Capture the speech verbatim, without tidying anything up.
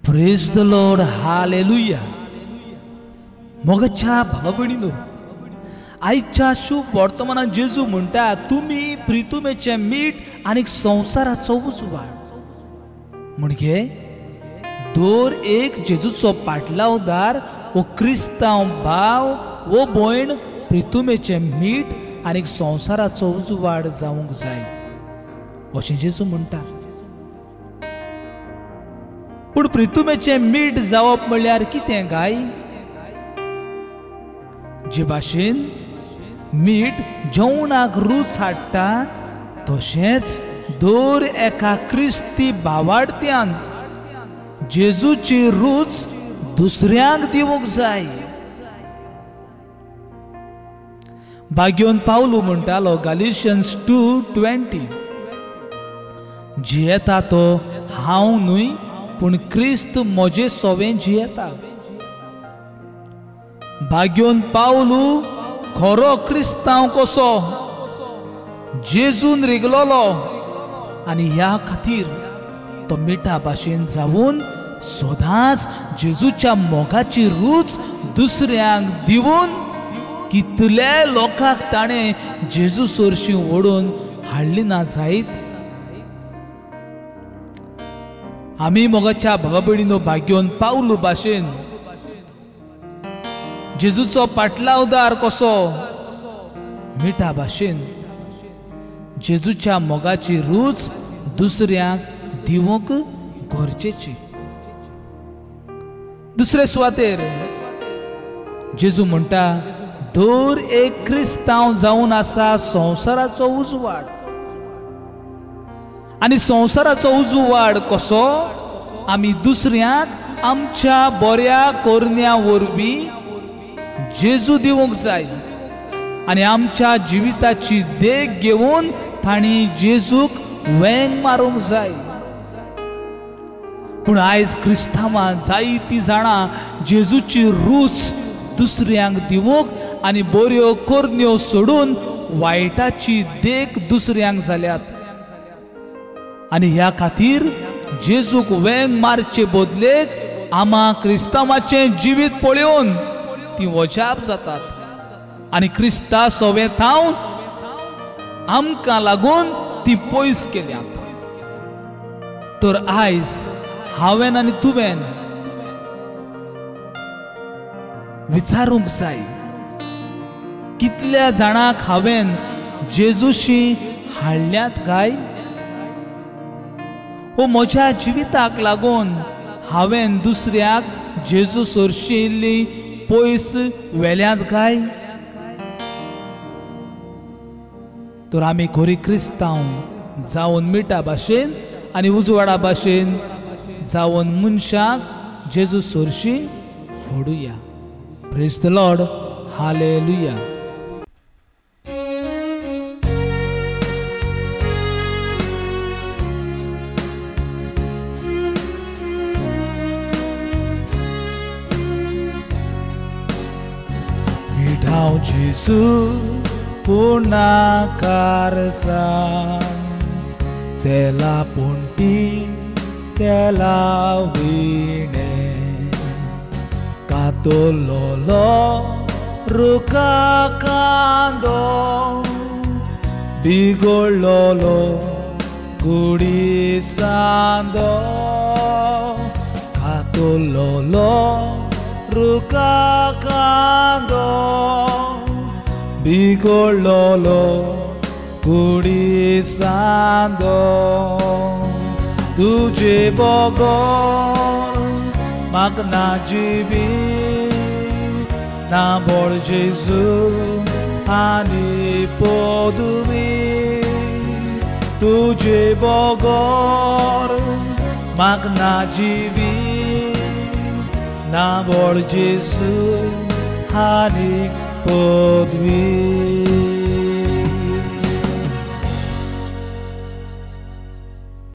Praise the Lord, hallelujah. मोगाच्या भावा भयणीनो, आयच्या शुभ वर्तमानात जेजू म्हणटा तुम्ही प्रितुमेचे मीठ आणि संसाराचो उजवाड. म्हणजे दर एक जेजूचो पाटलावदार वो क्रिस्तांव भाव वो भयण प्रितुमेचे मीठ आणि संसाराचो उजवाड जावंक जाय अशें जेजू म्हणटा. पूण प्रितुमेचे मीठ जावप म्हणल्यार कितें काय? जे भाशेन मीठ जेवणाक रूच हाडटा तशेंच दर एका क्रिस्ती भावार्थ्यान जेजूची रूच दुसऱ्यांक दिवंक जाय. भाग्योन पावलू म्हणटालो गॅलिशियन्स टू ट्वेंटी, जियेता तो हांव न्हय पूण क्रिस्त म्हजे सोवें जियेता. भाग्योन पावलू खरो क्रिस्तांव कसो जेजून रिगलोलो आनी ह्या खातीर तो मिठा भाशेन जावून सदांच जेजूच्या मोगाची रूच दुसऱ्यांक दिवून कितले लोकांक ताणें जेजू सोरशीं ओडून हाडली ना जायत. आमी मोगाच्या भावा भयणीनो भाग्योन पावलू भाशेन जेजूचो पाटलावदार कसो मिठा भाशेन जेजूच्या मोगाची रूच दुसऱ्यांक दिवंक गरजेची. दुसरे सुवातेर जेजू म्हणटा दर एक क्रिस्तांव जावन आसा संसाराचो उजवाड. आनी संसाराचो उजवाड कसो? आमी दुसऱ्यांक आमच्या बऱ्या करण्या वरवीं जेजू दिवंक जाय आनी आमच्या जिविताची देख घेवन तांणी जेजूक वेंग मारूंक जाय. पूण आयज क्रिस्तांवां जायतीं जाणां जेजूची रूच दुसऱ्यांक दिवंक आनी बऱ्यो करण्यो सोडून वायटाची देख दुसऱ्यांक जाल्यात. आनी ह्या खातीर जेजूक वेंग मारचे बदलेक आम्हा क्रिस्तांवाचें जिवीत पळोवन ती वजाप जातात आनी क्रिस्ता सोवें थावन आमकां लागून ती पयस केल्यात. तर आयज हांवें आनी तुवें विचारूंक जाय कितल्या जाणांक हांवें जेजूशी हाडल्यात काय? वो म्हज्या जिविताक लागून हांवें दुसऱ्याक जेजू सोरशिल्ली पयस वेल्यात काय? तर आमी खरी क्रिस्तांव जावन मिठा भाशेन आनी उजवाडा भाशेन जावन मनशाक जेजू सोरशी फोडुया. Praise the Lord, hallelujah. मिठाव जेजू पुर्णाकार तेला पोंटी तेला विणे कातोलोलो रुका कांदो बिगोळ्ळोलो गुडी सांदो कातोलोलो रुका कांदो बिगोळ्ळोलो गुडी सांदो तुजे बोगोर म्हाका ना जिवी ना बोळ जेजू आनी पोदुमी तुजे बोगोर म्हाका ना जिवी ना बोळ जेजू आनी पोदवी.